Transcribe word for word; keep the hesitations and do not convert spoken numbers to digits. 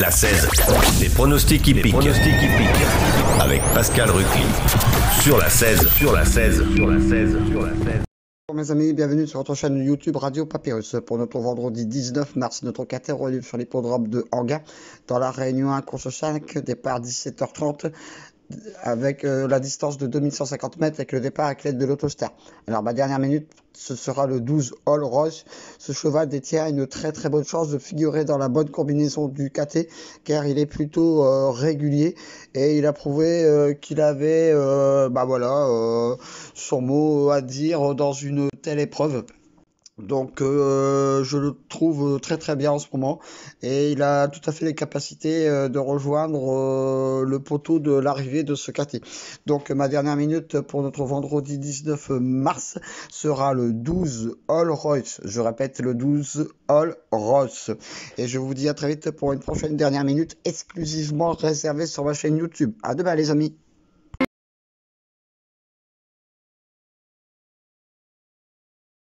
jusqu'à seize. Les pronostics hippiques. Pronostics hippiques. Avec Pascal Ruquier. Sur la seize. Sur la seize. Sur la seize. Sur la seize. Bonjour mes amis, bienvenue sur votre chaîne YouTube Radio Papyrus pour notre vendredi dix-neuf mars, notre quater relief sur l'hippodrome de Anguin dans la Réunion un, course cinq, départ dix-sept heures trente avec euh, la distance de deux mille cent cinquante mètres avec le départ avec l'aide de l'Autostar. Alors ma dernière minute, ce sera le douze All Royce. Ce cheval détient une très très bonne chance de figurer dans la bonne combinaison du K T car il est plutôt euh, régulier et il a prouvé euh, qu'il avait euh, bah voilà, euh, son mot à dire dans une telle épreuve. Donc euh, je le trouve très très bien en ce moment et il a tout à fait les capacités euh, de rejoindre euh, le poteau de l'arrivée de ce K T. Donc ma dernière minute pour notre vendredi dix-neuf mars sera le douze All Royce. Je répète, le douze All Royce. Et je vous dis à très vite pour une prochaine dernière minute exclusivement réservée sur ma chaîne YouTube. À demain les amis.